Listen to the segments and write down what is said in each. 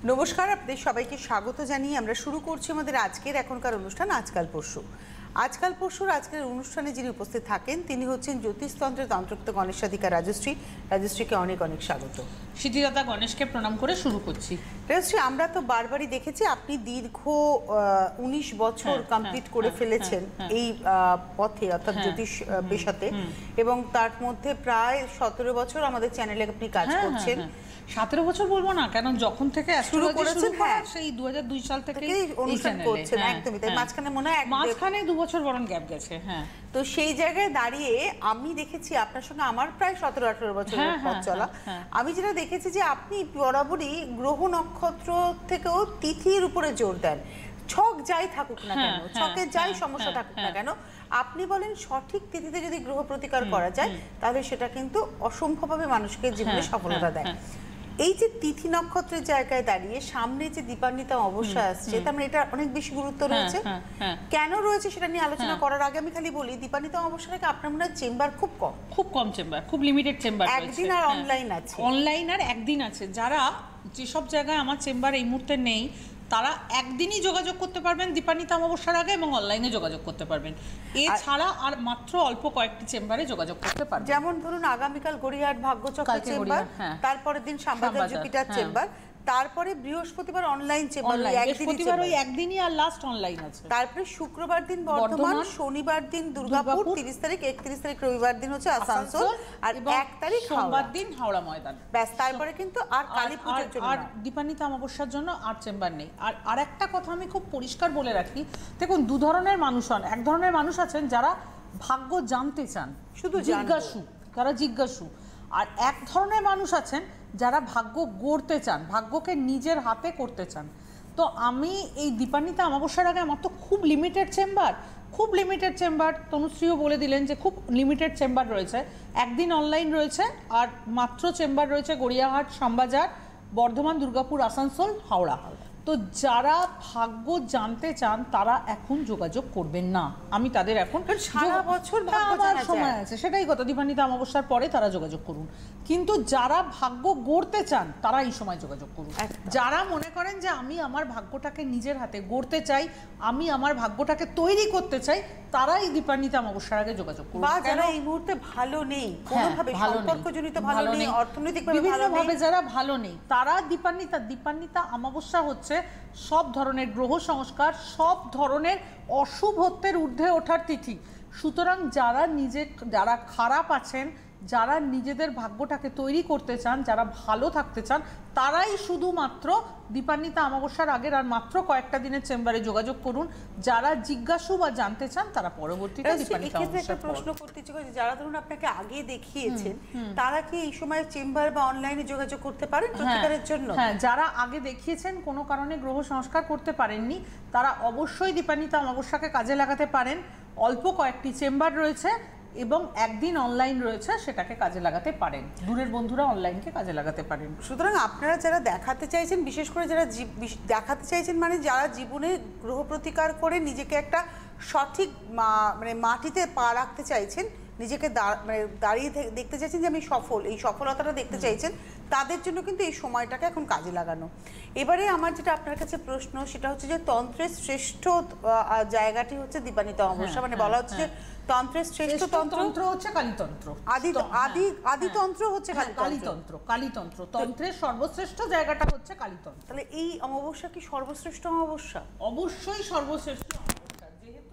নমস্কার, আপনাদের সবাইকে স্বাগত জানিয়ে আমরা শুরু করছি আমাদের আজকের এখনকার অনুষ্ঠান আজকাল পরশু। আজকাল পরশুর আজকের অনুষ্ঠানে যিনি উপস্থিত থাকেন তিনি হচ্ছেন জ্যোতিষতন্ত্রের তন্ত্রোক্ত গণেশাধিকা রাজশ্রী। রাজশ্রীকে অনেক অনেক স্বাগত। সিদ্ধিদাতা গণেশকে প্রণাম করে শুরু করছি। রাজশ্রী, আমরা তো বারবারই দেখেছি আপনি দীর্ঘ 19 বছর কমপ্লিট করে ফেলেছেন এই পথে, অর্থাৎ জ্যোতিষ পেশাতে, এবং তার মধ্যে প্রায় 17 বছর আমাদের চ্যানেলে আপনি কাজ করছেন। 17 বছর বলবো না, কেন যখন থেকে শুরু করেছেন সেই 2002 সাল থেকে অনুষ্ঠান করছেন। একদমই তাই, মাঝখানে মনে হয় 2 বছর বরং গ্যাপ গেছে। হ্যাঁ, তো সেই জায়গায় দাঁড়িয়ে আমি দেখেছি আপনার সঙ্গে আমার প্রায় 17-18 বছরের পথ চলা। আমি যেটা দেখেছি যে আপনি বরাবরই গ্রহ নক্ষত্র থেকেও তিথির উপরে জোর দেন। ছক যাই থাকুক না কেন, ছকে যাই সমস্যা থাকুক না কেন, আপনি বলেন সঠিক তিথিতে যদি গ্রহ প্রতিকার করা যায় তাহলে সেটা কিন্তু অসম্ভবভাবে মানুষকে জীবনে সফলতা দেয়। এই যে তিথি নক্ষত্রের জায়গায় দাঁড়িয়ে সামনে যে দীপান্বিতা অবশ্যই আসছে, তার মানে এটা অনেক বেশি গুরুত্ব রয়েছে। কেন রয়েছে সেটা নিয়ে আলোচনা করার আগে আমি খালি বলি, দীপান্বিতা অবশ্যই আপনার মনে হয় চেম্বার খুব কম চেম্বার, খুব লিমিটেড চেম্বার, একদিন আর অনলাইন আছে, অনলাইন আর একদিন আছে। যারা যেসব জায়গায় আমার চেম্বার এই মুহূর্তে নেই তারা একদিনই যোগাযোগ করতে পারবেন দীপান্বিতা অমাবস্যার আগে, এবং অনলাইনে যোগাযোগ করতে পারবেন। এছাড়া আর মাত্র অল্প কয়েকটি চেম্বারে যোগাযোগ করতে পারবেন। যেমন ধরুন আগামীকাল গড়িয়াহাট ভাগ্যচক্র চেম্বার, তারপরের দিন শ্যামবাজার জুপিটার চেম্বার, তারপরে বৃহস্পতিবার অনলাইন চেম্বার, বৃহস্পতিবার ওই একদিনই আর লাস্ট অনলাইন আছে। তারপরে শুক্রবার দিন বর্ধমান, শনিবার দিন দুর্গাপুর, 30 তারিখ, 31 তারিখ রবিবার দিন হচ্ছে আসানসোল, আর 1 তারিখ সোমবার দিন হাওড়া ময়দান। ব্যাস, তারপরে কিন্তু আর কালী পূজার জন্য আর দীপান্বিতা অমাবস্যার জন্য আর চেম্বার নেই। আর আরেকটা কথা আমি খুব পরিষ্কার বলে রাখি, দেখুন দু ধরনের মানুষ হন। এক ধরনের মানুষ আছেন যারা ভাগ্য জানতে চান, শুধু জিজ্ঞাসু। আর এক ধরনের মানুষ আছেন যারা ভাগ্য গড়তে চান, ভাগ্যকে নিজের হাতে করতে চান। তো আমি এই দীপান্বিতা অমাবস্যার আগে আমার তো খুব লিমিটেড চেম্বার, তনুশ্রীও বলে দিলেন যে খুব লিমিটেড চেম্বার রয়েছে। একদিন অনলাইন রয়েছে, আর মাত্র চেম্বার রয়েছে গড়িয়াহাট, শ্যামবাজার, বর্ধমান, দুর্গাপুর, আসানসোল, হাওড়া। তো যারা ভাগ্য জানতে চান তারা এখন যোগাযোগ করবেন না। আমি তাদের এখন সারা বছর সময় আছে, সেটাই কথা, দীপান্বিতা অমাবস্যার পরে তারা যোগাযোগ করুন। কিন্তু যারা ভাগ্য গড়তে চান তারা এই সময় যোগাযোগ করুন। যারা মনে করেন যে আমি আমার ভাগ্যটাকে নিজের হাতে গড়তে চাই, আমি আমার ভাগ্যটাকে তৈরি করতে চাই, তারা এই দীপান্বিতা অমাবস্যার আগে যোগাযোগ করুন। বা যারা এই মুহূর্তে ভালো নেই, কোনোভাবে সম্পর্কজনিত ভালো নেই, অর্থনৈতিকভাবে ভালো নেই, যারা ভালো নেই, তারা দীপান্বিতা অমাবস্যা হচ্ছে সব ধরনের গ্রহ সংস্কার, সব ধরনের অশুভত্বের ঊর্ধ্বে ওঠার তিথি। সুতরাং যারা খারাপ আছেন, যারা নিজেদের ভাগ্যটাকে তৈরি করতে চান, যারা ভালো থাকতে চান, তারাই শুধুমাত্র দীপান্বিতা অমাবস্যার আগের আর মাত্র কয়েকটা দিনের চেম্বারে যোগাযোগ করুন। যারা জিজ্ঞাসু বা জানতে চান তারা পরবর্তীতে দীপান্বিতা অমাবস্যার পর। প্রশ্ন করতে চাই, যারা ধরুন আপনাকে আগে দেখিয়েছেন তারা কি এই সময় চেম্বার বা অনলাইনে যোগাযোগ করতে পারেন প্রতিকারের জন্য? হ্যাঁ, যারা আগে দেখিয়েছেন কোনো কারণে গ্রহ সংস্কার করতে পারেননি তারা অবশ্যই দীপান্বিতা অমাবস্যাকে কাজে লাগাতে পারেন। অল্প কয়েকটি চেম্বার রয়েছে এবং একদিন অনলাইন রয়েছে, সেটাকে কাজে লাগাতে পারেন। দূরের বন্ধুরা অনলাইনকে কাজে লাগাতে পারেন। সুতরাং আপনারা যারা দেখাতে চাইছেন, বিশেষ করে যারা দেখাতে চাইছেন মানে যারা জীবনে গ্রহ প্রতিকার করে নিজেকে একটা সঠিক মানে মাটিতে পা রাখতে চাইছেন, নিজেকে দাঁড়িয়ে দেখতে চাইছেন যে আমি সফল, এই সফলতাটা দেখতে চাইছেন, তাদের জন্য কিন্তু এই সময়টাকে এখন কাজে লাগানো। এবারে আমার যেটা আপনার কাছে প্রশ্ন সেটা হচ্ছে যে তন্ত্রের শ্রেষ্ঠ জায়গাটি হচ্ছে দীপান্বিতা অমাবস্যা, মানে বলা হচ্ছে যে তন্ত্রের শ্রেষ্ঠ তন্ত্র হচ্ছে কালীতন্ত্র, আদিতন্ত্র হচ্ছে কালীতন্ত্র, তন্ত্রের সর্বশ্রেষ্ঠ জায়গাটা হচ্ছে কালীতন্ত্র। তাহলে এই অমাবস্যা কি সর্বশ্রেষ্ঠ অমাবস্যা? অবশ্যই সর্বশ্রেষ্ঠ অমাবস্যা,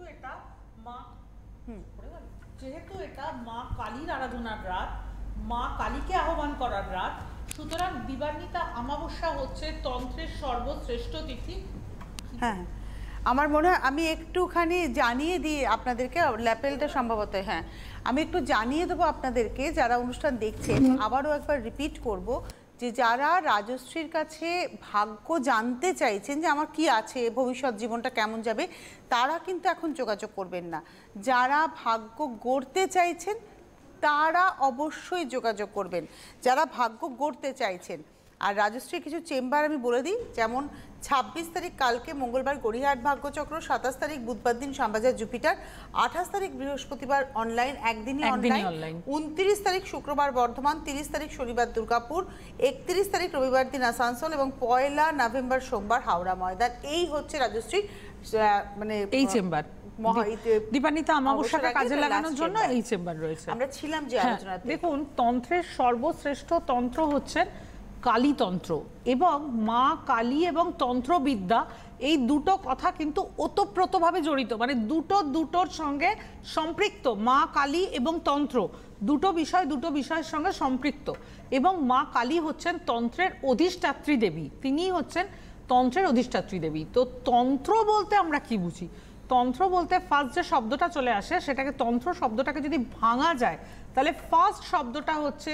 যেহেতু এটা মা কালীর আরাধনার রাত, মা কালীকে আহ্বান করার রাত। সুতরাং দীপান্বিতা অমাবস্যা হচ্ছে তন্ত্রের সর্বশ্রেষ্ঠ তিথি। হ্যাঁ, আমার মনে হয় আমি একটুখানি জানিয়ে দিই আপনাদেরকে, ল্যাপেলটা সম্ভবত, হ্যাঁ আমি একটু জানিয়ে দেবো আপনাদেরকে যারা অনুষ্ঠান দেখছেন। আবারও একবার রিপিট করব যে যারা রাজশ্রীর কাছে ভাগ্য জানতে চাইছেন যে আমার কি আছে, ভবিষ্যৎ জীবনটা কেমন যাবে, তারা কিন্তু এখন যোগাযোগ করবেন না। যারা ভাগ্য গড়তে চাইছেন তারা অবশ্যই যোগাযোগ করবেন। যারা ভাগ্য গড়তে চাইছেন, আর রাজশ্রীর কিছু চেম্বার আমি বলে দিই, যেমন 26 তারিখ কালকে মঙ্গলবার গড়িয়াহাট ভাগ্যচক্র, 27 তারিখ বুধবার দিন শ্যামবাজার জুপিটার, 28 তারিখ বৃহস্পতিবার অনলাইন, একদিনই অনলাইন, 29 তারিখ শুক্রবার বর্ধমান, 30 তারিখ শনিবার দুর্গাপুর, 31 তারিখ রবিবার দিন আসানসোল এবং 1 নভেম্বর সোমবার হাওড়া ময়দান। এই হচ্ছে রাজশ্রী মানে এই চেম্বার। দীপান্বিতা আমাবস্যাকে কাজে লাগানোর জন্য এই চেম্বার রয়েছে। আমরা ছিলাম যে আলোচনাতে। দেখুন, তন্ত্রের সর্বশ্রেষ্ঠ তন্ত্র হচ্ছেন কালীতন্ত্র, এবং মা কালী এবং তন্ত্রবিদ্যা এই দুটো কথা কিন্তু ওতপ্রোতভাবে জড়িত, মানে দুটোর সঙ্গে সম্পৃক্ত। মা কালী এবং তন্ত্র দুটো বিষয়ের সঙ্গে সম্পৃক্ত, এবং মা কালী হচ্ছেন তন্ত্রের অধিষ্ঠাত্রী দেবী, তিনি হচ্ছেন তন্ত্রের অধিষ্ঠাত্রী দেবী। তো তন্ত্র বলতে আমরা কি বুঝি? তন্ত্র বলতে ফার্স্ট যে শব্দটা চলে আসে, সেটাকে তন্ত্র শব্দটাকে যদি ভাঙা যায় তাহলে ফার্স্ট শব্দটা হচ্ছে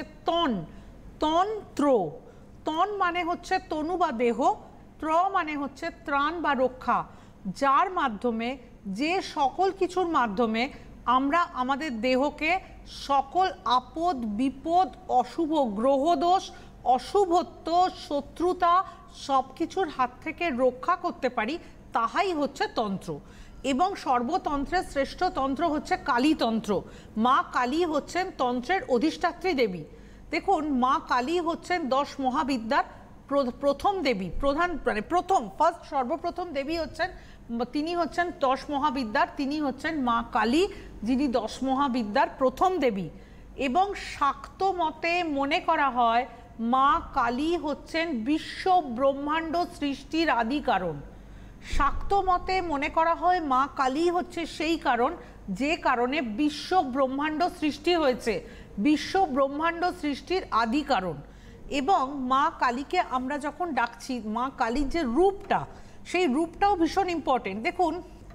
তন্ত্র। তন মানে হচ্ছে তনু বা দেহ, ত্র মানে হচ্ছে ত্রাণ বা রক্ষা, যার মাধ্যমে, যে সকল কিছুর মাধ্যমে আমরা আমাদের দেহকে সকল আপদ বিপদ, অশুভ গ্রহদোষ, অশুভত্ব, শত্রুতা সব কিছুর হাত থেকে রক্ষা করতে পারি, তাহাই হচ্ছে তন্ত্র। এবং সর্বতন্ত্রের শ্রেষ্ঠ তন্ত্র হচ্ছে কালীতন্ত্র। মা কালী হচ্ছেন তন্ত্রের অধিষ্ঠাত্রী দেবী। দেখুন, মা কালী হচ্ছেন 10 মহাবিদ্যার প্রথম দেবী, ফার্স্ট সর্বপ্রথম দেবী হচ্ছেন, তিনি হচ্ছেন 10 মহাবিদ্যার, তিনি হচ্ছেন মা কালী, যিনি 10 মহাবিদ্যার প্রথম দেবী। এবং শাক্ত মতে মনে করা হয় মা কালী হচ্ছেন বিশ্ব ব্রহ্মাণ্ড সৃষ্টির আদি কারণ। শাক্ত মতে মনে করা হয় মা কালী হচ্ছে সেই কারণ, যে কারণে বিশ্ব ব্রহ্মাণ্ড সৃষ্টি হয়েছে, বিশ্ব ব্রহ্মাণ্ড সৃষ্টির আদি কারণ। এবং মা কালীকে আমরা যখন ডাকছি, মা কালীর যে রূপটা, সেই রূপটাও ভীষণ ইম্পর্টেন্ট। দেখুন,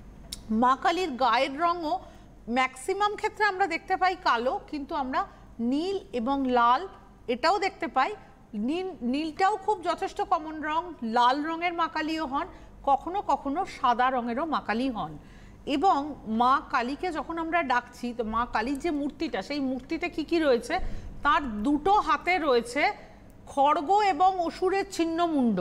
মা কালীর গায়ের রঙও ম্যাক্সিমাম ক্ষেত্রে আমরা দেখতে পাই কালো, কিন্তু আমরা নীল এবং লাল এটাও দেখতে পাই। নীলটাও খুব যথেষ্ট কমন রং, লাল রঙের মা কালীও হন, কখনো কখনো সাদা রঙেরও মা কালী হন। এবং মা কালীকে যখন আমরা ডাকছি, তো মা কালীর যে মূর্তিটা, সেই মূর্তিতে কি কি রয়েছে? তার দুটো হাতে রয়েছে খড়গ এবং অসুরের ছিন্নমুণ্ড,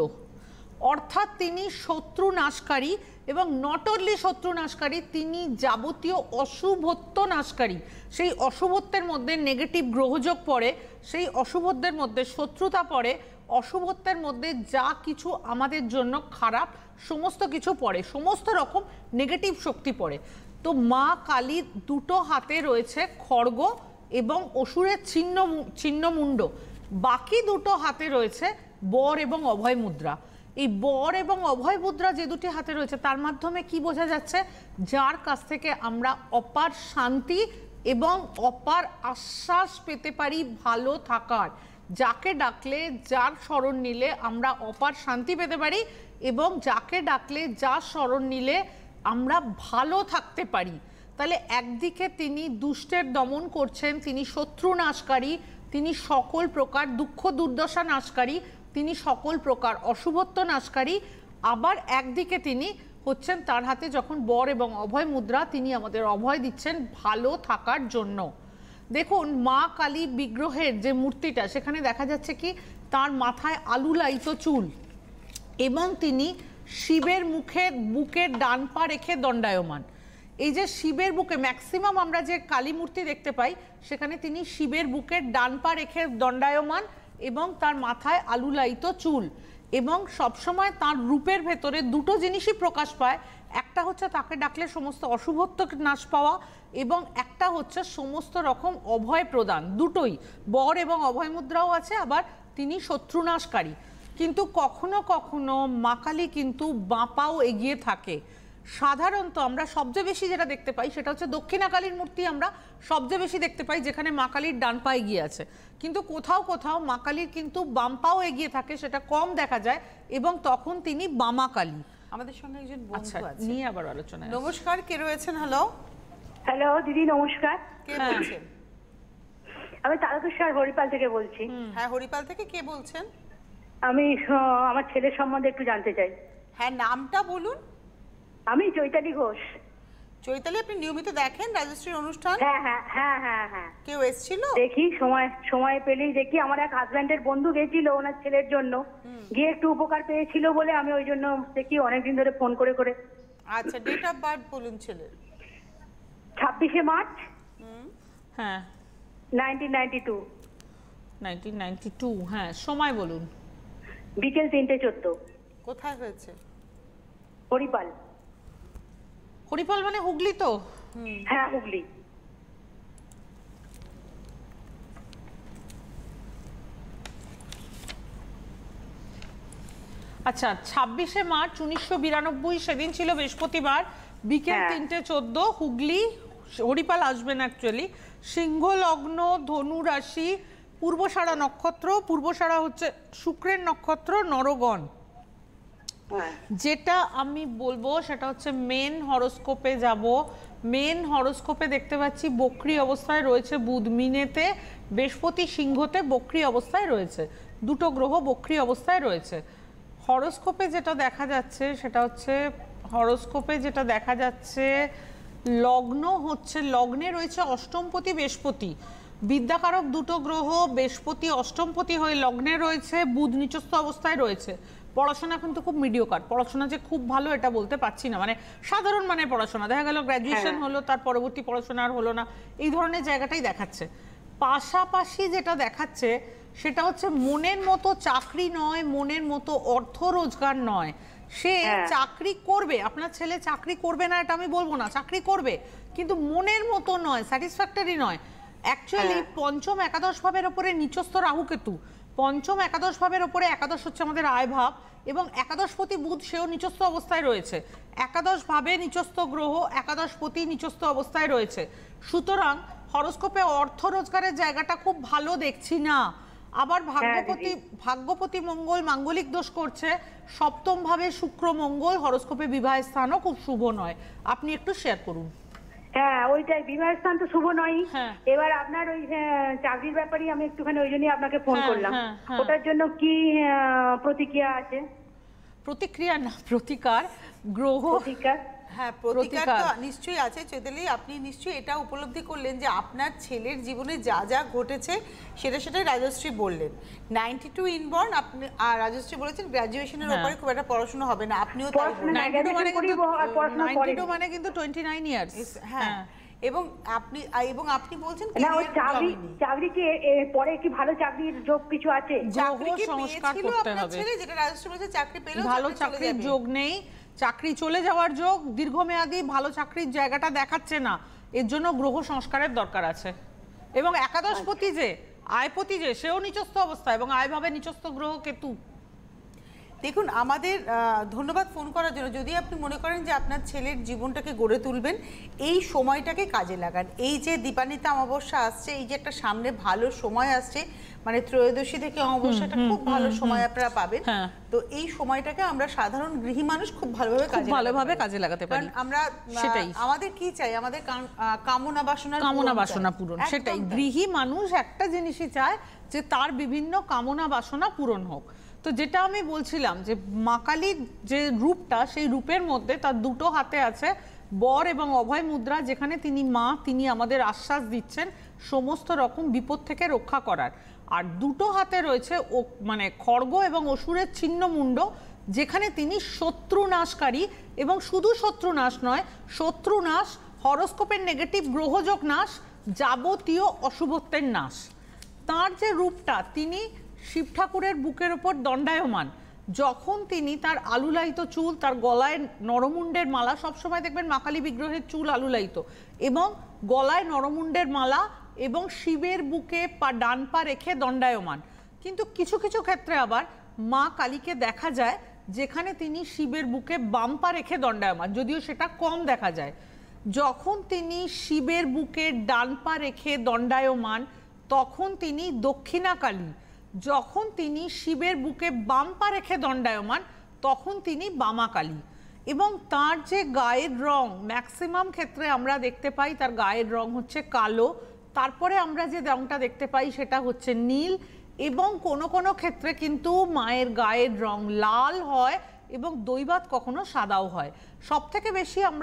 অর্থাৎ তিনি শত্রু নাশকারী, এবং নট অনলি শত্রু নাশকারী, তিনি যাবতীয় অশুভত্ব নাশকারী। সেই অশুভত্বের মধ্যে নেগেটিভ গ্রহযোগ পড়ে, সেই অশুভত্বের মধ্যে শত্রুতা পড়ে, অশুভত্বের মধ্যে যা কিছু আমাদের জন্য খারাপ সমস্ত কিছু পড়ে, সমস্ত রকম নেগেটিভ শক্তি পড়ে। তো মা কালীর দুটো হাতে রয়েছে খড়গ এবং অসুরের ছিন্নমুণ্ড, বাকি দুটো হাতে রয়েছে বর এবং অভয় মুদ্রা। এই বর এবং অভয় মুদ্রা যে দুটি হাতে রয়েছে, তার মাধ্যমে কি বোঝা যাচ্ছে? যার কাছ থেকে আমরা অপার শান্তি এবং অপার আশ্বাস পেতে পারি ভালো থাকার, যাকে ডাকলে, যার শরণ নিলে আমরা অপার শান্তি পেতে পারি, এবং যাকে ডাকলে, যার শরণ নিলে আমরা ভালো থাকতে পারি। তাহলে একদিকে তিনি দুষ্টের দমন করছেন, তিনি শত্রু নাশকারী, তিনি সকল প্রকার দুঃখ দুর্দশা নাশকারী, তিনি সকল প্রকার অশুভত্ব নাশকারী। আবার একদিকে তিনি হচ্ছেন, তার হাতে যখন বর এবং অভয় মুদ্রা, তিনি আমাদের অভয় দিচ্ছেন ভালো থাকার জন্য। দেখুন, মা কালী বিগ্রহের যে মূর্তিটা, সেখানে দেখা যাচ্ছে কি তার মাথায় আলুলায়িত চুল, এবং তিনি শিবের বুকের ডান পা রেখে দণ্ডায়মান। এই যে শিবের বুকে ম্যাক্সিমাম আমরা যে কালী মূর্তি দেখতে পাই, সেখানে তিনি শিবের বুকের ডান পা রেখে দণ্ডায়মান, এবং তার মাথায় আলুলায়িত চুল, এবং সবসময় তার রূপের ভেতরে দুটো জিনিসই প্রকাশ পায়। একটা হচ্ছে তাকে ডাকলে সমস্ত অশুভত্ব নাশ পাওয়া, এবং একটা হচ্ছে সমস্ত রকম অভয় প্রদান। দুটোই, বর এবং অভয় মুদ্রাও আছে, আবার তিনি শত্রুনাশকারী। কিন্তু কখনো কখনো মা কালী কিন্তু বাঁ পাও এগিয়ে থাকে। সাধারণত আমরা সবচেয়ে বেশি যেটা দেখতে পাই সেটা হচ্ছে দক্ষিণা কালীর মূর্তি আমরা সবচেয়ে বেশি দেখতে পাই, যেখানে মা কালীর ডান পা এগিয়ে আছে। কিন্তু কোথাও কোথাও মা কালীর কিন্তু বাম পাও এগিয়ে থাকে, সেটা কম দেখা যায়, এবং তখন তিনি বামা কালী। আমাদের সঙ্গে একজন বন্ধু আছে, নিয়ে আবার আলোচনা। নমস্কার, কে রয়েছেন? হ্যালো হ্যালো দিদি, নমস্কার। কে বলছেন? আমি তারকেশ্বর হরিপাল থেকে বলছি। হ্যাঁ, হরিপাল থেকে কে বলছেন? আমি আমার ছেলের সম্বন্ধে একটু জানতে চাই। হ্যাঁ, নামটা বলুন। আমি চৈতালি ঘোষ। চৈতালি, আপনি নিয়মিত দেখেন রাজশ্রীর অনুষ্ঠান? হ্যাঁ হ্যাঁ হ্যাঁ হ্যাঁ হ্যাঁ কেউ এসেছিল? দেখি, সময় পেলেই দেখি। আমার এক হাজব্যান্ডের বন্ধু গেছিল ওনার ছেলের জন্য, গিয়ে একটু উপকার পেয়েছিল বলে আমি ওই জন্য দেখি অনেকদিন ধরে ফোন করে করে। আচ্ছা, ডেট অফ বার্থ বলুন ছেলের। 26শে মার্চ হ্যাঁ 1992, 1992। হ্যাঁ, সময় বলুন। বিকেল 3:14। কোথায় হয়েছে? হরিপাল। হরিপাল মানে হুগলি তো? হ্যাঁ, হুগলি। আচ্ছা, 26শে মার্চ 1992, সেদিন ছিল বৃহস্পতিবার, বিকেল 3:14, হুগলি। হরিপাল আসবেন অ্যাকচুয়ালি। সিংহ লগ্ন, ধনু রাশি, পূর্বষাঢ়া নক্ষত্র। পূর্বষাঢ়া হচ্ছে শুক্রের নক্ষত্র, নরগণ। যেটা আমি বলবো সেটা হচ্ছে মেন হরোস্কোপে যাব। মেন হরোস্কোপে দেখতে পাচ্ছি বক্রী অবস্থায় রয়েছে বুধ মিনেতে, বৃহস্পতি সিংহতে বক্রী অবস্থায় রয়েছে। দুটো গ্রহ বক্রী অবস্থায় রয়েছে। হরোস্কোপে যেটা দেখা যাচ্ছে সেটা হচ্ছে, হরোস্কোপে যেটা দেখা যাচ্ছে লগ্ন হচ্ছে, লগ্নে রয়েছে অষ্টমপতি বৃহস্পতি। বিদ্যাকারক দুটো গ্রহ, বৃহস্পতি অষ্টমপতি হয়ে লগ্নে রয়েছে, বুধ নিচস্থ অবস্থায় রয়েছে। পড়াশোনা কিন্তু খুব মিডিওকার, পড়াশোনা যে খুব ভালো এটা বলতে পারছি না, মানে সাধারণ মানের পড়াশোনা। দেখা গেল গ্র্যাজুয়েশন হলো, তার পরবর্তী পড়াশোনা আর হলো না, এই ধরনের জায়গাটাই দেখাচ্ছে। পাশাপাশি যেটা দেখাচ্ছে সেটা হচ্ছে মনের মতো চাকরি নয়, মনের মতো অর্থ রোজগার নয়। সে চাকরি করবে, আপনার ছেলে চাকরি করবে না এটা আমি বলবো না, চাকরি করবে, কিন্তু মনের মতো নয়, স্যাটিসফ্যাক্টরি নয়। অ্যাকচুয়ালি পঞ্চম একাদশ ভাবের ওপরে নিচস্থ রাহু কেতু, পঞ্চম একাদশ ভাবের ওপরে, একাদশ হচ্ছে আমাদের আয় ভাব, এবং একাদশপতি বুধ সেও নিচস্থ অবস্থায় রয়েছে। একাদশ ভাবে নিচস্থ গ্রহ, একাদশপতি নিচস্থ অবস্থায় রয়েছে। সুতরাং হরোস্কোপে অর্থ রোজগারের জায়গাটা খুব ভালো দেখছি না। আবার ভাগ্যপতি মঙ্গল মাঙ্গলিক দোষ করছে, সপ্তম ভাবে শুক্র মঙ্গল, হরোস্কোপে বিবাহের স্থানও খুব শুভ নয়। আপনি একটু শেয়ার করুন। হ্যাঁ, ওইটাই, বিবাহের স্থান তো শুভ নয়। এবার আপনার ওই চাকরির ব্যাপারে আমি একটুখানি ওই জন্যই আপনাকে ফোন করলাম। ওটার জন্য কি প্রতিক্রিয়া আছে? প্রতিক্রিয়া না, প্রতিকার। গ্রহ প্রতিকার, হ্যাঁ, প্রতিকার তো নিশ্চয়ই আছে। চৈতালি, আপনি নিশ্চয়ই এটা উপলব্ধি করলেন যে আপনার ছেলের জীবনে যা যা ঘটেছে সেটাই রাজশ্রী বললেন। 92 ইনবর্ন, আপনি আর রাজশ্রী বলেছেন গ্র্যাজুয়েশনের উপরে খুব একটা পড়াশোনা হবে না, আপনিও তাই বললেন। 92 মানে কিন্তু 29 ইয়ার্স। হ্যাঁ, এবং আপনি বলছেন না, ওই চাকরি কি পরে কি ভালো চাকরির যোগ কিছু আছে? চাকরি কি সংস্কার পেয়েছিল করতে আপনার হবে। ছেলে? যেটা রাজশ্রী বলেছে চাকরি পেলেও ভালো চাকরির যোগ নেই, চাকরি চলে যাওয়ার যোগ, দীর্ঘমেয়াদী ভালো চাকরির জায়গাটা দেখাচ্ছে না। এর জন্য গ্রহ সংস্কারের দরকার আছে। এবং একাদশপতি যে আয়পতি যে সেও নিচস্থ অবস্থা, এবং আয় ভাবে নিচস্থ গ্রহ কেতু। দেখুন, আমাদের ধন্যবাদ ফোন করার জন্য। যদি আপনি মনে করেন যে আপনার ছেলের জীবনটাকে গড়ে তুলবেন, এই সময়টাকে কাজে লাগান। এই যে দীপান্বিতা অমাবস্যা আসছে, এই যে একটা সামনে ভালো সময় আসছে, মানে ত্রয়োদশী থেকে অমাবস্যাটা খুব ভালো সময় আপনারা পাবেন। তো এই সময়টাকে আমরা সাধারণ গৃহী মানুষ খুব ভালোভাবে কাজে লাগাতে পারি। আমরা সেটাই, আমাদের কি চাই? আমাদের কামনা বাসনা পূরণ। সেটাই, গৃহী মানুষ একটা জিনিসই চায় যে তার বিভিন্ন কামনা বাসনা পূরণ হোক। তো যেটা আমি বলছিলাম যে মা কালীর যে রূপটা, সেই রূপের মধ্যে তার দুটো হাতে আছে বর এবং অভয় মুদ্রা, যেখানে তিনি মা, তিনি আমাদের আশ্বাস দিচ্ছেন সমস্ত রকম বিপদ থেকে রক্ষা করার। আর দুটো হাতে রয়েছে মানে খড়গ এবং অসুরের ছিন্ন মুন্ড, যেখানে তিনি শত্রু নাশকারী, এবং শুধু শত্রু নাশ নয়, শত্রু নাশ, হরোস্কোপের নেগেটিভ গ্রহযোগ নাশ, যাবতীয় অশুভত্বের নাশ। তার যে রূপটা, তিনি শিব ঠাকুরের বুকের ওপর দণ্ডায়মান, যখন তিনি তার আলুলায়িত চুল, তার গলায় নরমুণ্ডের মালা, সবসময় দেখবেন মা কালী বিগ্রহের চুল আলুলায়িত, এবং গলায় নরমুণ্ডের মালা, এবং শিবের বুকে ডান পা রেখে দণ্ডায়মান। কিন্তু কিছু কিছু ক্ষেত্রে আবার মা কালীকে দেখা যায় যেখানে তিনি শিবের বুকে বাম পা রেখে দণ্ডায়মান, যদিও সেটা কম দেখা যায়। যখন তিনি শিবের বুকে ডান পা রেখে দণ্ডায়মান, তখন তিনি দক্ষিণা কালী। যখন তিনি শিবের বুকে বাম পা রেখে দণ্ডায়মান, তখন তিনি বামা কালী। এবং তার যে গায়ের রং, ম্যাক্সিমাম ক্ষেত্রে আমরা দেখতে পাই তার গায়ের রং হচ্ছে কালো, তারপরে আমরা যে রংটা দেখতে পাই সেটা হচ্ছে নীল, এবং কোনো কোনো ক্ষেত্রে কিন্তু মায়ের গায়ের রং লাল হয়, এবং দৈবাত কখনো সাদাও হয়। সব থেকে বেশি আমরা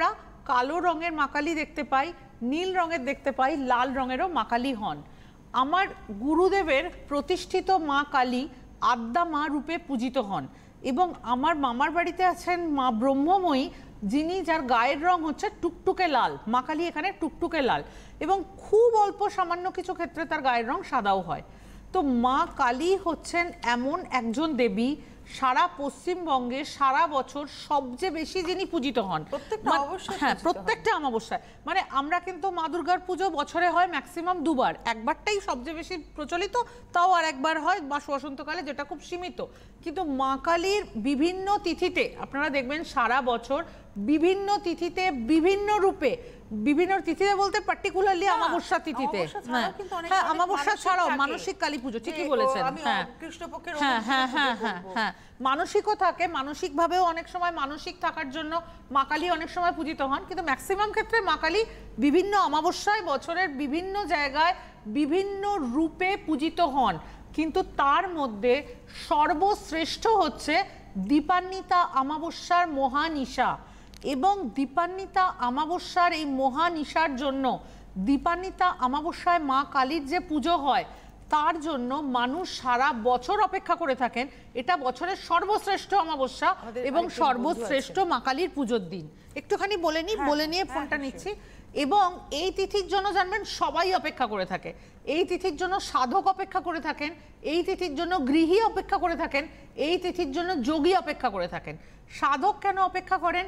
কালো রঙের মা কালী দেখতে পাই, নীল রঙের দেখতে পাই, লাল রঙেরও মা কালী হন। আমার গুরুদেবের প্রতিষ্ঠিত মা কালী আদ্যা মা রূপে পূজিত হন এবং আমার মামার বাড়িতে আছেন মা ব্রহ্মময়ী, যিনি যার গায়ের রং হচ্ছে টুকটুকে লাল। মা কালী এখানে টুকটুকে লাল এবং খুব অল্প সামান্য কিছু ক্ষেত্রে তার গায়ের রং সাদাও হয়। তো মা কালী হচ্ছেন এমন একজন দেবী সারা পশ্চিমবঙ্গে সারা বছর সবচেয়ে বেশি যিনি পূজিত হন। হ্যাঁ, প্রত্যেকটা অমাবস্যায়। মানে আমরা কিন্তু মা দুর্গার পুজো বছরে হয় ম্যাক্সিমাম দুবার, একবারটাই সবচেয়ে বেশি প্রচলিত, তাও আর একবার হয় বা বসন্তকালে, যেটা খুব সীমিত। কিন্তু মা কালীর বিভিন্ন তিথিতে আপনারা দেখবেন সারা বছর বিভিন্ন তিথিতে বিভিন্ন রূপে, বিভিন্ন তিথিতে বলতে পার্টিকুলারলি অমাবস্যা তিথিতে, হ্যাঁ অমাবস্যা ছাড়াও মানসিক কালী পুজো, ঠিকই বলেছেন। হ্যাঁ হ্যাঁ হ্যাঁ হ্যাঁ হ্যাঁ, মানসিকও থাকে, মানসিকভাবেও অনেক সময় মানসিক থাকার জন্য মা কালী অনেক সময় পূজিত হন, কিন্তু ম্যাক্সিমাম ক্ষেত্রে মা কালী বিভিন্ন অমাবস্যায় বছরের বিভিন্ন জায়গায় বিভিন্ন রূপে পূজিত হন। কিন্তু তার মধ্যে সর্বশ্রেষ্ঠ হচ্ছে দীপান্বিতা অমাবস্যার মহানিশা। এবং দীপান্বিতা অমাবস্যার এই মহানিশার জন্য, দীপান্বিতা অমাবস্যায় মা কালীর যে পুজো হয় তার জন্য মানুষ সারা বছর অপেক্ষা করে থাকেন। এটা বছরের সর্বশ্রেষ্ঠ অমাবস্যা এবং সর্বশ্রেষ্ঠ মা কালীর পুজোর দিন। একটুখানি বলে নিয়ে ফোনটা নিচ্ছি। এবং এই তিথির জন্য জানবেন সবাই অপেক্ষা করে থাকে, এই তিথির জন্য সাধক অপেক্ষা করে থাকেন, এই তিথির জন্য গৃহী অপেক্ষা করে থাকেন, এই তিথির জন্য যোগী অপেক্ষা করে থাকেন। সাধক কেন অপেক্ষা করেন?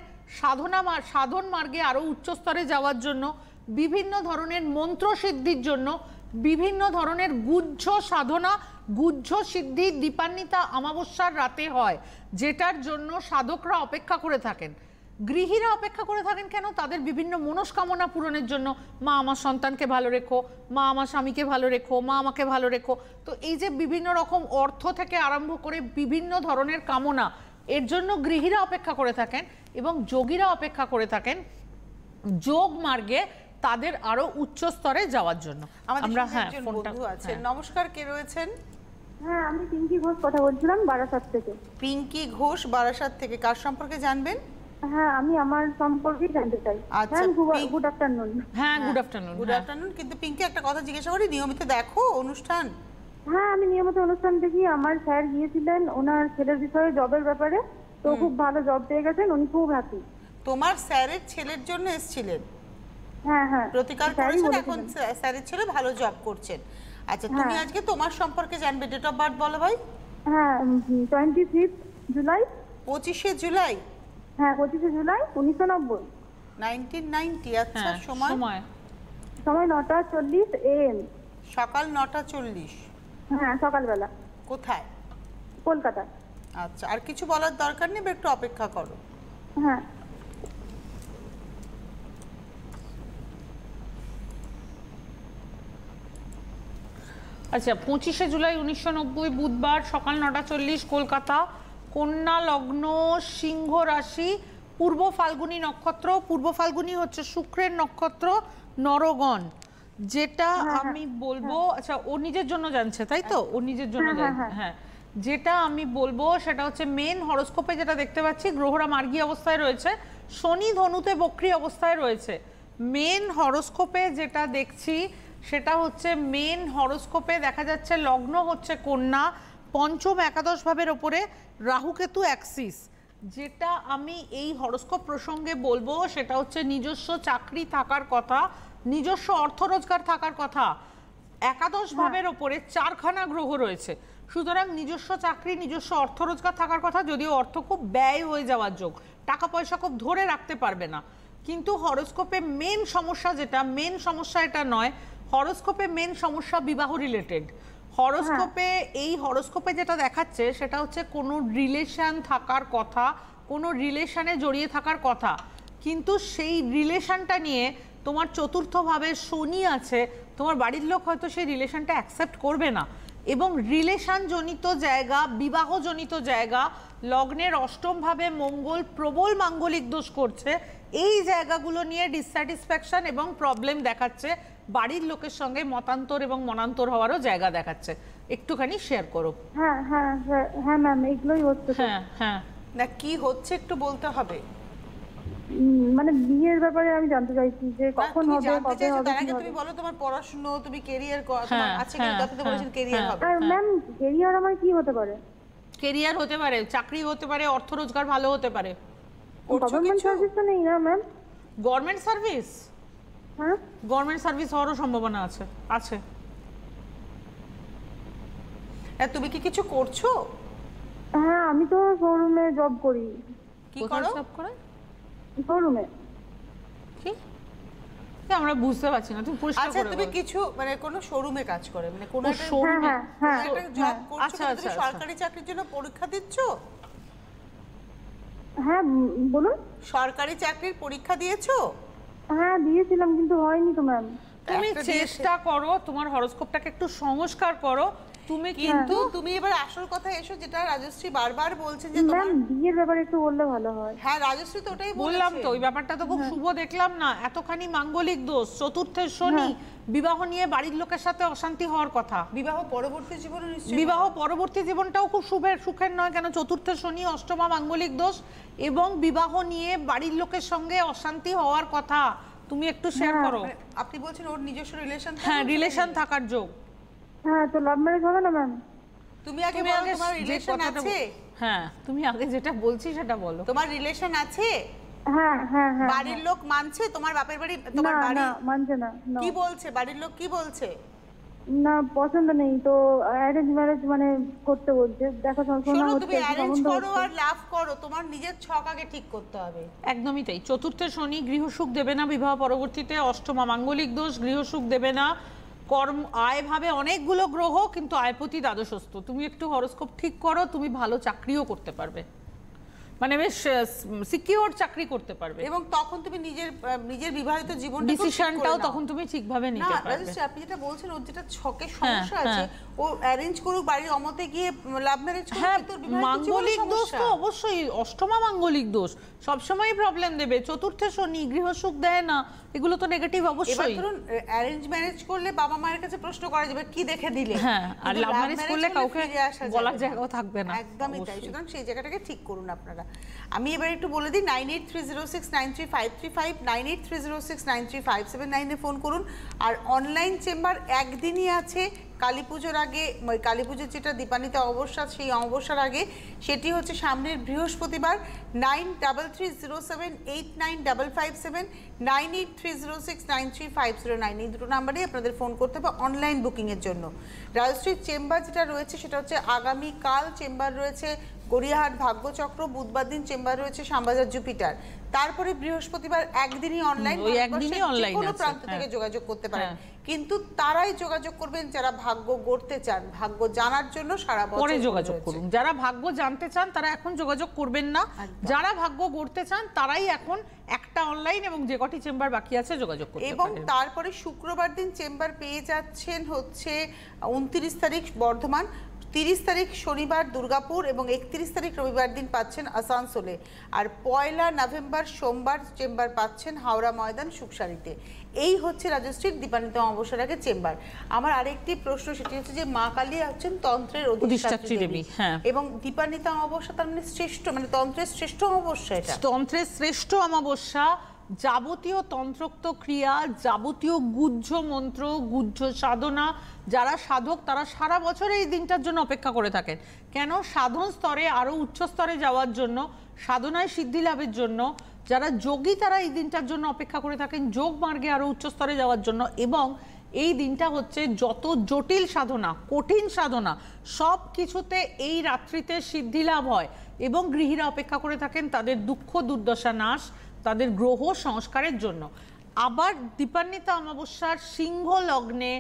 সাধন মার্গে আরো উচ্চ স্তরে যাওয়ার জন্য, বিভিন্ন ধরনের মন্ত্র সিদ্ধির জন্য, বিভিন্ন ধরনের গুহ্য সাধনা, গুহ্য সিদ্ধি দীপান্বিতা অমাবস্যার রাতে হয়, যেটার জন্য সাধকরা অপেক্ষা করে থাকেন। গৃহীরা অপেক্ষা করে থাকেন কেন? তাদের বিভিন্ন মনস্কামনা পূরণের জন্য। মা আমার সন্তানকে ভালো রেখো, মা আমার স্বামীকে ভালো রেখো, মা আমাকে ভালো রেখো। তো এই যে বিভিন্ন রকম অর্থ থেকে আরম্ভ করে বিভিন্ন ধরনের কামনা, এর জন্য গৃহীরা অপেক্ষা করে থাকেন এবং যোগীরা অপেক্ষা করে থাকেন যোগ মার্গে তাদের আরো উচ্চ স্তরে যাওয়ার জন্য। আমরা ফোনটা আছে। নমস্কার, কে রয়েছেন? হ্যাঁ, আমি পিঙ্কি ঘোষ কথা বলছিলাম বারাসাত থেকে। পিঙ্কি ঘোষ বারাসাত থেকে, কার সম্পর্কে জানবেন? হ্যাঁ, আমি আমার সম্পর্কে জানতে চাই। আচ্ছা, গুড আফটারনুন। হ্যাঁ, গুড আফটারনুন। Good afternoon. কিন্তু পিঙ্কি, একটা কথা জিজ্ঞাসা করি, নিয়মিত দেখো অনুষ্ঠান? হ্যাঁ, আমি নিয়মিত অনুষ্ঠান দেখি। আমার স্যার গিয়েছিলেন ওনার ছেলের বিষয়ে, জবের ব্যাপারে, তো খুব ভালো জব পেয়ে গেছেন, উনি খুব হ্যাপি। তোমার স্যারের ছেলের জন্য এসেছিলেন? হ্যাঁ হ্যাঁ, প্রতিকার করেছেন, এখন স্যারের ছেলে ভালো জব করছেন। আচ্ছা, তুমি আজকে তোমার সম্পর্কে জানবে। ডেট অফ বার্থ বলো ভাই। হ্যাঁ, 25 জুলাই। 25শে জুলাই? হ্যাঁ, 25শে জুলাই 1990। 1990। আচ্ছা, সময়? সময় 9:40 AM। সকাল 9:40? হ্যাঁ, সকালবেলা। কোথায়? কলকাতা। আচ্ছা, আর কিছু বলার দরকার নেই, একটু অপেক্ষা করো। হ্যাঁ। আচ্ছা, 25শে জুলাই 1990 বুধবার, সকাল 9:40, কলকাতা, কন্যা লগ্ন, সিংহ রাশি, পূর্ব ফাল্গুনী নক্ষত্র। পূর্ব ফাল্গুনী হচ্ছে শুক্রের নক্ষত্র, নরগণ। যেটা আমি বলবো, আচ্ছা ও নিজের জন্য জানছে তাই তো? ও নিজের জন্য জানছে। হ্যাঁ, যেটা আমি বলবো সেটা হচ্ছে মেন হরোস্কোপে যেটা দেখতে পাচ্ছি, গ্রহরা মার্গী অবস্থায় রয়েছে, শনি ধনুতে বক্রী অবস্থায় রয়েছে। মেন হরোস্কোপে যেটা দেখছি সেটা হচ্ছে, মেন হরোস্কোপে দেখা যাচ্ছে লগ্ন হচ্ছে কন্যা, পঞ্চম একাদশ ভাবের ওপরে রাহুকেতু অ্যাক্সিস। যেটা আমি এই হরোস্কোপ প্রসঙ্গে বলবো সেটা হচ্ছে নিজস্ব চাকরি থাকার কথা, নিজস্ব অর্থ রোজগার থাকার কথা। একাদশ ভাবের ওপরে 4খানা গ্রহ রয়েছে, সুতরাং নিজস্ব চাকরি, নিজস্ব অর্থ রোজগার থাকার কথা, যদিও অর্থ খুব ব্যয় হয়ে যাওয়ার যোগ, টাকা পয়সা খুব ধরে রাখতে পারবে না। কিন্তু হরোস্কোপে মেন সমস্যা যেটা, মেন সমস্যা এটা নয়, হরোস্কোপে মেন সমস্যা বিবাহ রিলেটেড। হরোস্কোপে এই হরোস্কোপে যেটা দেখাচ্ছে সেটা হচ্ছে কোনো রিলেশন থাকার কথা, কোনো রিলেশনে জড়িয়ে থাকার কথা, কিন্তু সেই রিলেশনটা নিয়ে তোমার চতুর্থভাবে শনি আছে, তোমার বাড়ির লোক হয়তো সেই রিলেশনটা অ্যাকসেপ্ট করবে না। এবং রিলেশন জনিত জায়গা, বিবাহ জনিত জায়গা, লগ্নের অষ্টম ভাবে মঙ্গল প্রবল মাঙ্গলিক দোষ করছে, এই জায়গাগুলো নিয়ে ডিসস্যাটিসফ্যাকশন এবং প্রবলেম দেখাচ্ছে, বাড়ির লোকের সঙ্গে মতান্তর এবং মনান্তর হওয়ারও জায়গা দেখাচ্ছে। একটুখানি শেয়ার করো। হ্যাঁ হ্যাঁ হ্যাঁ ম্যাম, এগুলোই হচ্ছে। হ্যাঁ হ্যাঁ, না কি হচ্ছে একটু বলতে হবে। মানে বিয়ের ব্যাপারে আমি জানতে চাইছি যে কখন তুমি হবে, জানতে কবে চাইছো, হবে, তার কি আগে হবে। তুমি বলো তোমার পড়াশোনা, তুমি ক্যারিয়ার তোমার হ্যাঁ, আছে কিন্তু হ্যাঁ, আপনি তো বলেছেন ক্যারিয়ার হবে। আর ম্যাম ক্যারিয়ার আমার কি হতে পারে? কেরিয়ার হতে পারে, চাকরি হতে পারে, অর্থ রোজগার ভালো হতে পারে। করছো গভর্নমেন্ট কিছু? সার্ভিস তো নেই না ম্যাম? গভর্নমেন্ট সার্ভিস, হ্যাঁ গভর্নমেন্ট সার্ভিস হওয়ারও সম্ভাবনা আছে। আছে। হ্যাঁ, তুমি কি কিছু করছো? হ্যাঁ আমি তো শোরুমে জব করি। কি কোথায় করো? job করে? শোরুমে। কি? এ আমরা বুঝতে পারছি না, তুমি পরিষ্কার আচ্ছা, করে তুমি বলো। কিছু মানে কোন শোরুমে কাজ করে, মানে কোন ও, একটা showroom এ? হ্যাঁ একটা জব করছো, আচ্ছা, কিন্তু আচ্ছা, তুমি আচ্ছা। সরকারি চাকরির জন্য পরীক্ষা দিচ্ছ? হ্যাঁ বলুন। সরকারি চাকরির পরীক্ষা দিয়েছো? হ্যাঁ দিয়েছিলাম কিন্তু হয়নি তো ম্যাম। তুমি একটা দিয়েছে। চেষ্টা করো, তোমার হরোস্কোপটাকে একটু সংস্কার করো। তুমি কিন্তু কিন্তু তুমি এবার আসল কথা এসো, যেটা রাজশ্রী বারবার বলছেন যে তোমার। ম্যাম বিয়ের ব্যাপারে একটু বললে ভালো হয়। হ্যাঁ, রাজশ্রী তো ওটাই বললাম বলেছে। তো, ওই ব্যাপারটা তো খুব শুভ দেখলাম না, এতখানি মাঙ্গলিক দোষ, চতুর্থের শনি, বিবাহ নিয়ে বাড়ির লোকের সাথে অশান্তি হওয়ার কথা। বিবাহ পরবর্তী জীবনে নিশ্চয়ই বিবাহ পরবর্তী জীবনটাও খুব সুখের নয়, কেন চতুর্থের শনি, অষ্টমা মাঙ্গলিক দোষ, এবং বিবাহ নিয়ে বাড়ির লোকের সঙ্গে অশান্তি হওয়ার কথা। তুমি একটু শেয়ার করো। মানে আপনি বলছেন ওর নিজস্ব রিলেশন? হ্যাঁ, রিলেশন থাকার যোগ। হ্যাঁ তো লাভ ম্যারেজ হবে না ম্যাম? তুমি আগে তুমি বলো আগে তোমার যে রিলেশন কথাটা আছে? হ্যাঁ, তুমি আগে যেটা বলছি সেটা বলো। তোমার রিলেশন আছে? হ্যাঁ হ্যাঁ হ্যাঁ। বাড়ির লোক মানছে? তোমার বাপের বাড়ি, তোমার না বাড়ি না মানছে না। No. কি বলছে? বাড়ির লোক কি বলছে? না পছন্দ নেই তো, অ্যারেঞ্জ ম্যারেজ মানে করতে বলছে। দেখা শোনা শোনো, হচ্ছে, তুমি অ্যারেঞ্জ সম্বন্ধ করো হচ্ছে। আর লাভ করো, তোমার নিজের ছক আগে ঠিক করতে হবে। একদমই তাই। চতুর্থের শনি গৃহসুখ দেবে না বিবাহ পরবর্তীতে, অষ্টমা মাঙ্গলিক দোষ গৃহসুখ দেবে না, কর্ম আয় ভাবে অনেকগুলো গ্রহ, কিন্তু আয়পতি দ্বাদশস্থ। তুমি একটু হরোস্কোপ ঠিক করো, তুমি ভালো চাকরিও করতে পারবে, মানে বেশ সিকিউর চাকরি করতে পারবে, এবং তখন তুমি নিজের বিবাহিত জীবনটা ডিসিশনটাও তখন তুমি ঠিকভাবে না নিতে পারবে। রাজশ্রী, আপনি যেটা বলছেন ওর যেটা ছকের সমস্যা আছে, ও অ্যারেঞ্জ করুক, বাড়ির অমতে গিয়ে লাভ ম্যারেজ করুক, হ্যাঁ, কিন্তু ওর বিবাহিত জীবনে মাঙ্গলিক দোষ সমস্যা। তো অবশ্যই, অষ্টমা মাঙ্গলিক দোষ সবসময় প্রবলেম দেবে। চতুর্থে শনি গৃহসুখ দেয় না, এগুলো তো নেগেটিভ এবার অবশ্যই। ধরুন অ্যারেঞ্জ ম্যারেজ করলে বাবা মায়ের কাছে প্রশ্ন করা যাবে কি দেখে দিলে, হ্যাঁ, আর কিন্তু লাভ love ম্যারেজ marriage করলে কাউকে ফিরে আসা যাবে বলার না। জায়গাও থাকবে না। একদমই তাই। অবশ্যই। সুতরাং সেই জায়গাটাকে ঠিক করুন আপনারা। আমি এবার একটু বলে দিই, 9830693535, 9830693579 ফোন করুন। আর অনলাইন চেম্বার একদিনই আছে, কালী পুজোর আগে, কালী পুজোর যেটা দীপান্বিতা অমাবস্যা, সেই অমাবস্যার আগে, সেটি হচ্ছে সামনের বৃহস্পতিবার। 9330789557, 9830693509, এই দুটো নাম্বারেই আপনাদের ফোন করতে হবে অনলাইন বুকিংয়ের জন্য। রাজশ্রীর চেম্বার যেটা রয়েছে সেটা হচ্ছে আগামীকাল চেম্বার রয়েছে গড়িয়াহাট ভাগ্যচক্র, বুধবার দিন চেম্বার রয়েছে শ্যামবাজার জুপিটার, তারপরে বৃহস্পতিবার একদিনই অনলাইন, ওই একদিনই অনলাইন কোনো আছে, প্রান্ত থেকে যোগাযোগ করতে পারেন, কিন্তু তারাই যোগাযোগ করবেন যারা ভাগ্য গড়তে চান, ভাগ্য জানার জন্য সারা বছর পরে যোগাযোগ রয়েছে। করুন। যারা ভাগ্য জানতে চান তারা এখন যোগাযোগ করবেন না, যারা ভাগ্য গড়তে চান তারাই এখন একটা অনলাইন এবং যে কটি চেম্বার বাকি আছে যোগাযোগ করতে এবং পারেন। তারপরে শুক্রবার দিন চেম্বার পেয়ে যাচ্ছেন হচ্ছে 29 তারিখ বর্ধমান, 30 তারিখ শনিবার দুর্গাপুর, এবং 31 তারিখ রবিবার দিন পাচ্ছেন আসানসোলে, আর 1 নভেম্বর সোমবার চেম্বার পাচ্ছেন হাওড়া ময়দান সুকসারিতে। এই হচ্ছে রাজশ্রীর দীপান্বিতা অমাবস্যার আগে চেম্বার। আমার আরেকটি প্রশ্ন, সেটি হচ্ছে যে মা কালী হচ্ছেন তন্ত্রের অধিষ্ঠাত্রী দেবী, হ্যাঁ, এবং দীপান্বিতা অমাবস্যা তার মানে শ্রেষ্ঠ, মানে তন্ত্রের শ্রেষ্ঠ অমাবস্যা। এটা তন্ত্রের শ্রেষ্ঠ অমাবস্যা, যাবতীয় তন্ত্রোক্ত ক্রিয়া, যাবতীয় গুহ্য মন্ত্র, গুহ্য সাধনা, যারা সাধক তারা সারা বছর এই দিনটার জন্য অপেক্ষা করে থাকেন। কেন? সাধন স্তরে আরো উচ্চ স্তরে যাওয়ার জন্য, সাধনায় সিদ্ধি লাভের জন্য। যারা যোগী তারা এই দিনটার জন্য অপেক্ষা করে থাকেন যোগ মার্গে আরো উচ্চ স্তরে যাওয়ার জন্য, এবং এই দিনটা হচ্ছে যত জটিল সাধনা, কঠিন সাধনা, সব কিছুতে এই রাত্রিতে সিদ্ধি লাভ হয়, এবং গৃহীরা অপেক্ষা করে থাকেন তাদের দুঃখ দুর্দশা নাশ, তাদের গ্রহ সংস্কারের জন্য। আবার দীপান্বিতা অমাবস্যার সিংহ লগ্নে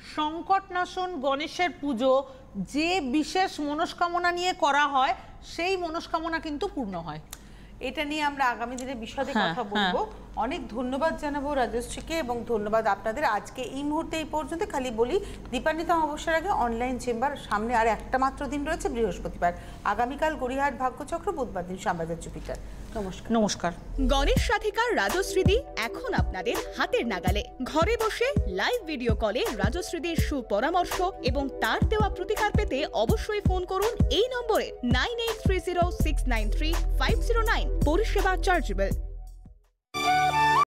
সংকটনাশন গণেশের পুজো যে বিশেষ মনস্কামনা নিয়ে করা হয়, সেই মনস্কামনা কিন্তু পূর্ণ হয়। এটা নিয়ে আমরা আগামী দিনে বিশদে কথা বলবো। অনেক ধন্যবাদ জানাবো রাজশ্রীকে, এবং ধন্যবাদ আপনাদের। আজকে এই মুহূর্তে এই পর্যন্ত। খালি বলি, দীপান্বিতা অমাবস্যার আগে অনলাইন চেম্বার, সামনে আর একটা মাত্র দিন রয়েছে বৃহস্পতিবার, আগামীকাল গড়িয়াহাট ভাগ্যচক্র, বুধবার দিন শ্যামবাজার জুপিটার। নমস্কার। নমস্কার। গণেশ রাধিকার রাজশ্রীদি এখন আপনাদের হাতের নাগালে। ঘরে বসে লাইভ ভিডিও কলে রাজশ্রীদির সুপরামর্শ এবং তার দেওয়া প্রতিকার পেতে অবশ্যই ফোন করুন এই নম্বরে 9830693509। পরিষেবা চার্জেবল।